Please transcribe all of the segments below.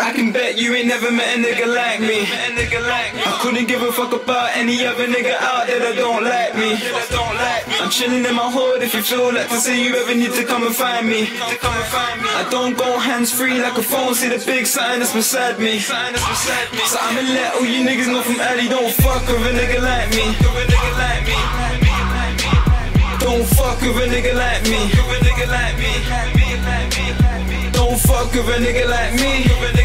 I can bet you ain't never met a nigga like me. I couldn't give a fuck about any other nigga out there that don't like me. I'm chilling in my hood if you feel like to say you ever need to come and find me. I don't go hands free like a phone, see the big sign that's beside me. So I'ma let all you niggas know from early, don't fuck with a nigga like me. Don't fuck with a nigga like me. Don't fuck with a nigga like me.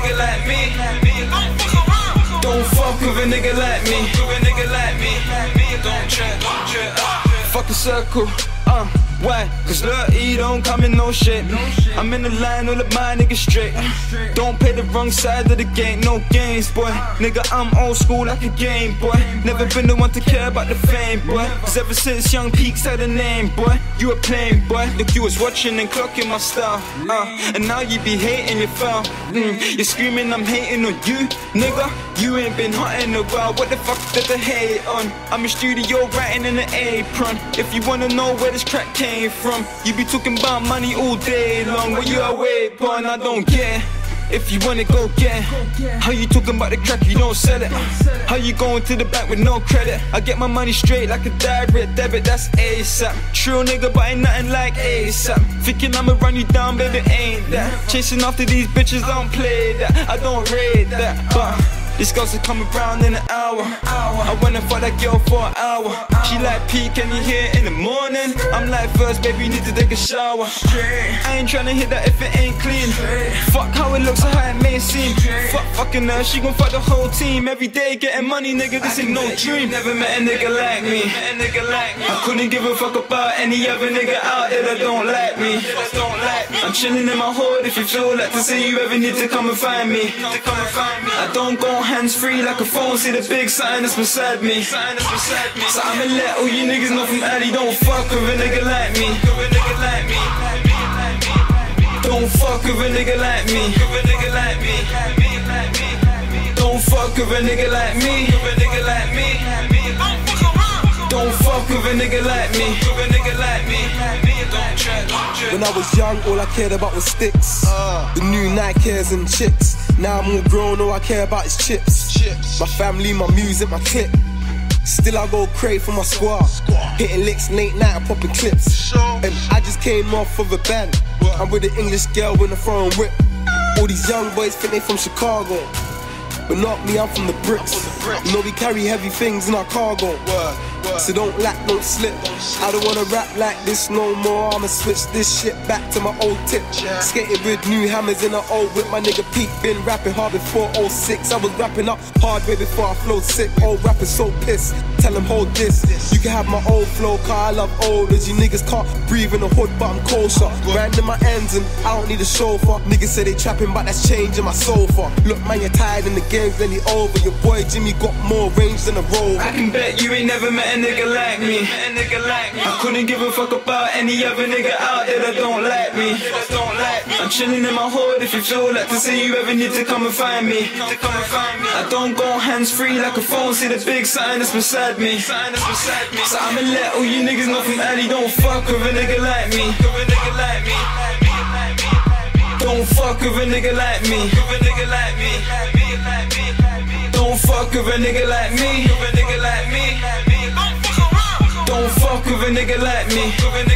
Don't fuck with a nigga like me. Don't trip. Fuck a circle. Why? Cause look, he don't come in no shit. I'm in the line, all of my niggas straight. Don't play the wrong side of the game, no games, boy. Nigga, I'm old school like a Game Boy. Never been the one to care about the fame, boy. Cause ever since Young Peaks had a name, boy, you were playing, boy. Look, you was watching and clocking my style, and now you be hating your foul. You're screaming I'm hating on you, nigga. You ain't been hot in a while, what the fuck did the hate on? I'm in studio writing in an apron. If you wanna know where this track came from, you be talking about money all day long. What you away upon, I don't care. If you wanna go get it. How you talking about the crack, you don't sell it? How you going to the bank with no credit? I get my money straight like a direct debit, that's ASAP. True nigga, but ain't nothing like ASAP. Thinking I'ma run you down, baby, ain't that. Chasing after these bitches, don't play that. I don't rate that, but this girl's coming around in an hour. I wanna fuck that girl for an hour. She like, P, can you hear in the morning? I'm like, first, baby, you need to take a shower. I ain't tryna hit that if it ain't clean. Fuck how it looks or how it may seem. Fuck fucking her, she gon' fuck the whole team. Every day getting money, nigga, this ain't no dream. Never met a nigga like me. I couldn't give a fuck about any other nigga out there that don't like me. I'm chilling in my hood if you feel like to say you ever need to come and find me. I don't go hands free like a phone, see the big sign that's beside me. So I'ma let all you niggas know from early, don't fuck with a nigga like me. Don't fuck with a nigga like me. Don't fuck with a nigga like me. Don't fuck with a nigga like me. When I was young, all I cared about was sticks. The new Nikes and chicks. Now I'm all grown, all I care about is chips. My family, my music, my clip. Still I go crave for my squad. Hitting licks late night and popping clips. And I just came off of a band. I'm with an English girl with a foreign whip. All these young boys think they from Chicago, but not me, I'm from the bricks. You know we carry heavy things in our cargo. So don't lack, don't slip. I don't wanna rap like this no more. I'ma switch this shit back to my old tip. Skating with new hammers in an old whip. My nigga Pete been rapping hard before 06. I was rapping up hard way before I flowed sick. Old rappers so pissed, tell them hold this. You can have my old flow, car I love olders. You niggas can't breathe in the hood, but I'm kosher. Grinding my ends and I don't need a chauffeur. Niggas say they trapping, but that's changing my sofa. Look man, you're tired and the game's nearly over. Your boy Jimmy got more range than a rover. I can bet you ain't never met a nigga like me. I couldn't give a fuck about any other nigga out there that don't like me. I'm chilling in my hood if you feel like to say you ever need to come and find me. I don't go hands free like a phone, see the big sign that's beside me. So I'ma let all you niggas know from early, don't fuck with a nigga like me. Don't fuck with a nigga like me. Don't fuck with a nigga like me. Don't fuck with a nigga like me.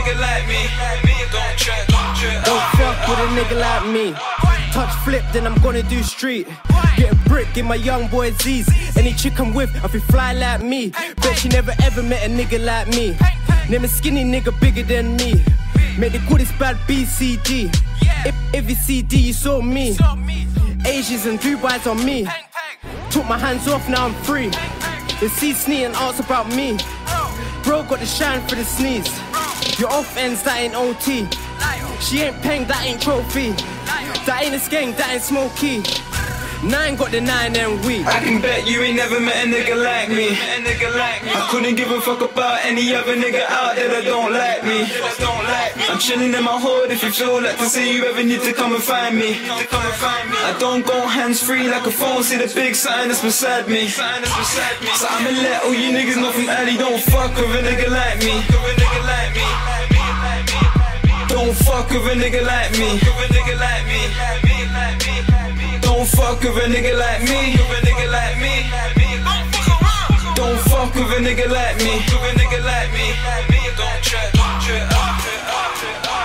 Don't fuck with a nigga like me. Touch flip, then I'm gonna do street. Get a brick in my young boy Z's. Any chick I'm with, I feel fly like me. Bet she never ever met a nigga like me. Name a skinny nigga bigger than me. Made the goodest bad BCG. If you CD, you saw me. Asians and Dubai's on me. Took my hands off, now I'm free. They see Snee and ask about me. Bro got the shine for the sneeze. Your off ends, that ain't OT. She ain't peng, that ain't trophy. That ain't a skeng, that ain't smoky. 9 got the 9 and we. I can bet you ain't never met a nigga like me. I couldn't give a fuck about any other nigga out there that don't like me. I'm chilling in my hood if you feel like to say you ever need to come and find me. I don't go hands free like a phone, see the big sign that's beside me. So I'ma let all you niggas know from early, don't fuck with a nigga like me. Don't fuck with a nigga like me. Don't fuck with a nigga like me. Don't fuck with a nigga like me. Don't trip,